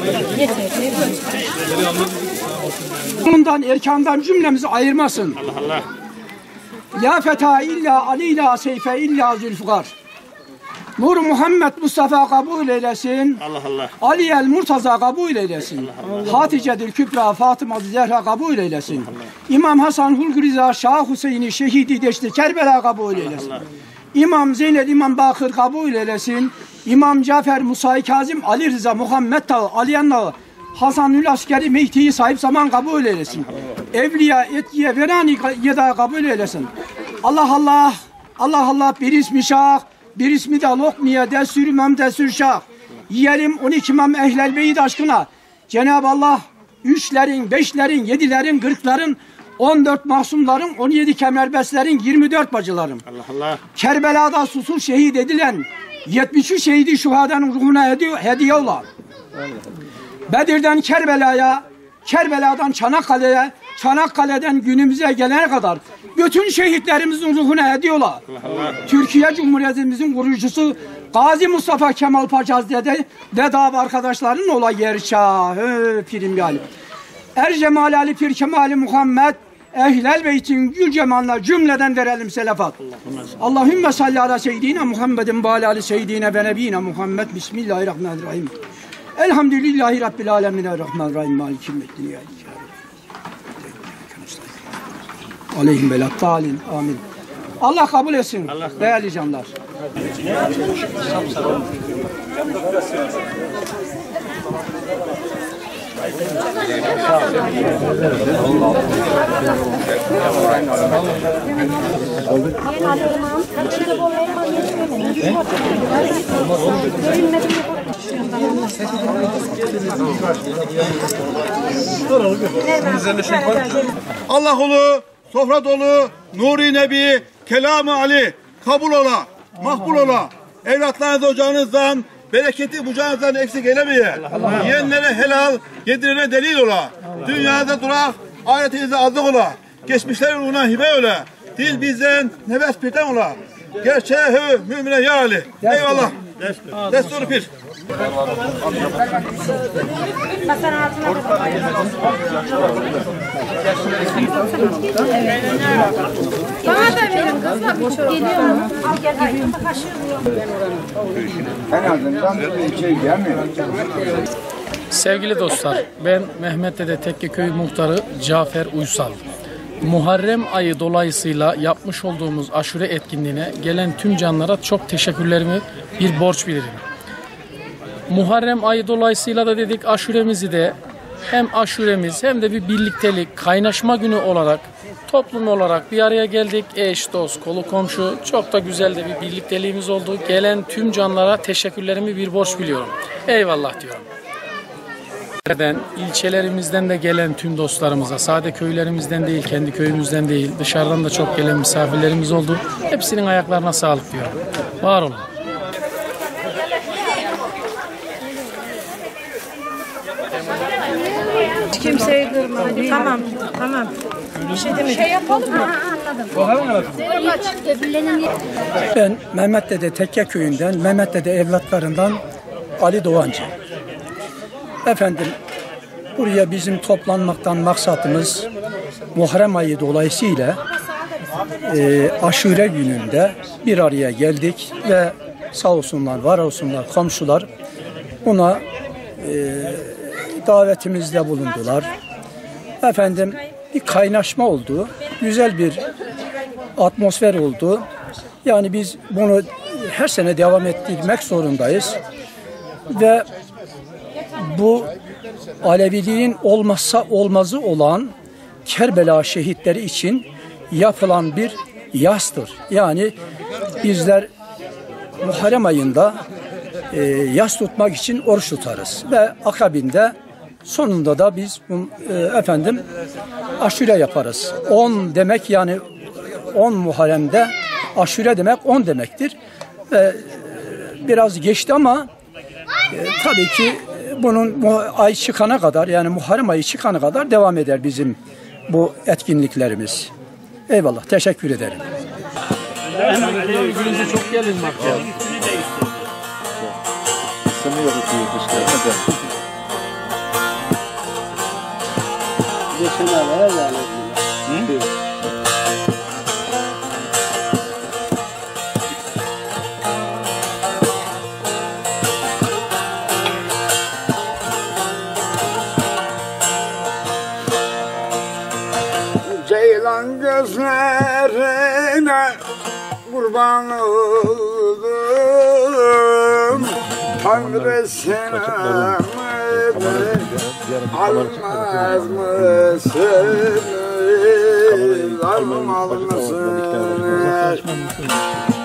Bundan erkandan cümlemizi ayırmasın. Allah Allah. La feta illa Ali la seyfe illa Zülfikar. Nur Muhammed Mustafa kabul eylesin. Allah Allah. Ali el Murtaza kabul eylesin. Hatice'dül Kübra Fatıma Zehra kabul eylesin. İmam Hasan Hulgü Rıza Şah Hüseyin'i şehidi deşti Kerbela kabul eylesin. İmam Zeynel İmam Bakır kabul eylesin. İmam Cafer Musa Kazım Ali Rıza Muhammed Tağı Aliyanlı Hasanül Askeri Mehdi'yi sahip zaman kabul eylesin. Evliya Etkiye Verani Yeda kabul eylesin. Allah Allah. Allah Allah bir ismi şah. Bir ismi de lokmiye desür imam desür şah. Yiyelim 12 imam ehlel beyit aşkına. Cenab-ı Allah 3'lerin, 5'lerin, 7'lerin, 40'ların, 14 mahsumların, 17 kemerbestlerin, 24 bacıların. Allah Allah. Kerbela'da susuz şehit edilen 73 şehidi şuhadanın ruhuna hediye olan. Bedir'den Kerbela'ya, Kerbela'dan Çanakkale'ye, Çanakkale'den günümüze gelene kadar bütün şehitlerimizin ruhuna hediye olan. Türkiye Cumhuriyetimizin kurucusu Gazi Mustafa Kemal Paşa Hazretleri ve dava arkadaşlarının olay yerşahı Pirim Ali. Ercemal Ali Pir Kemal Muhammed Ehlel Beyt'in gül cemalına cümleden verelim selafat. Allahümme salli ala seyyidina Muhammedin ve ala seyyidina ve nebiyina Muhammed. Bismillahirrahmanirrahim. Elhamdülillahi Rabbil alemin. Errahmanirrahim. Malikimmedin. Aleyhim velattalin. Amin. Allah kabul etsin. Değerli canlar. Allah ulu, sofra dolu, Nuri Nebi, Kelam-ı Ali, kabul ola, makbul ola. Evlatlarınız ocağınızdan, bereketi bucağınızdan eksik eylemeye. Yiyenlere helal, yedirene delil ola. Dünyada durak, ahiretinizde azlık ola. Geçmişlerin uğruna hibe ola. Dil bizden, nefes birden ola. Gerçeği mümine ya Ali. Eyvallah. Destur pir. Bana da verin kızlar. Geliyor mu? Al gel. En azından bir şey gelmiyor. Sevgili dostlar, ben Mehmet Dede Tekkeköy Muhtarı Cafer Uysal. Muharrem ayı dolayısıyla yapmış olduğumuz aşure etkinliğine gelen tüm canlara çok teşekkürlerimi bir borç bilirim. Muharrem ayı dolayısıyla da dedik aşuremizi de hem aşuremiz hem de bir birliktelik, kaynaşma günü olarak toplum olarak bir araya geldik. Eş, dost, kolu komşu çok da güzel de bir birlikteliğimiz oldu. Gelen tüm canlara teşekkürlerimi bir borç biliyorum. Eyvallah diyorum. İlçelerimizden de gelen tüm dostlarımıza, sade köylerimizden değil, kendi köyümüzden değil, dışarıdan da çok gelen misafirlerimiz oldu. Hepsinin ayaklarına sağlık diyorum. Var olun. Kimseyi kırma. Tamam. Tamam. Bir şey demedim. Şey yapalım mı? Anladım. Ben Mehmet Dede Tekkeköy'ünden, Mehmet Dede evlatlarından Ali Doğancı. Efendim, buraya bizim toplanmaktan maksatımız Muharrem ayı dolayısıyla aşure gününde bir araya geldik ve sağ olsunlar, var olsunlar komşular buna davetimizde bulundular. Efendim, bir kaynaşma oldu, güzel bir atmosfer oldu. Yani biz bunu her sene devam ettirmek zorundayız ve bu Aleviliğin olmazsa olmazı olan Kerbela şehitleri için yapılan bir yastır. Yani bizler Muharrem ayında yas tutmak için oruç tutarız ve akabinde sonunda da biz efendim aşure yaparız. 10 demek, yani 10 Muharrem'de aşure demek 10 demektir. Biraz geçti ama tabii ki bunun ay çıkana kadar, yani Muharrem ayı çıkana kadar devam eder bizim bu etkinliklerimiz. Eyvallah, teşekkür ederim. Gününüze çok geldin bak ya. Ceylan gözlerine kurban oldum. Tanrı senamı almaz mısın? Almaz mısın?